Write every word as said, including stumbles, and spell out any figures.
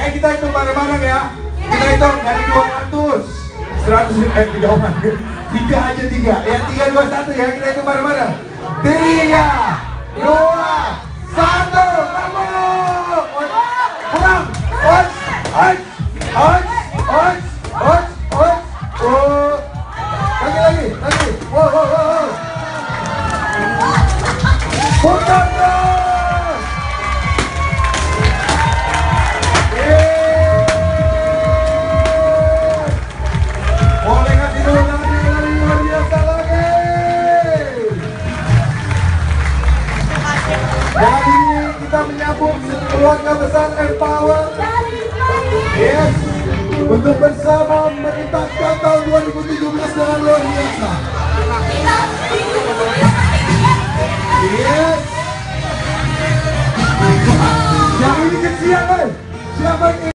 Ayo kita hitung bareng-bareng ya. Kita hitung dari dua ratus. seratus eh kejauhan. Tiga aja tiga. Ya tiga dua satu ya. Kita hitung bareng-bareng. Tiga, dua, satu. Kamu. Kurang. Os, os, os, os, os, os. Oh. Lagi lagi, lagi. Wow, wow, wow. Putar terus. Boleh kasih dulu lari-lari luar biasa lagi. Jadi kita menyambut keluarga besar Empower. Yes, untuk bersama menuntaskan tahun dua ribu tujuh belas dengan luar biasa. Yes. Yang ini kesian, siapa ini?